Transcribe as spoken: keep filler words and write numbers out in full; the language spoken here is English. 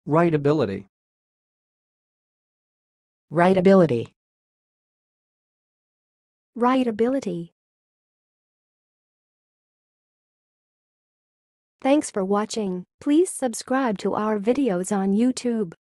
Writability. Writability. Writability. Thanks for watching. Please subscribe to our videos on YouTube.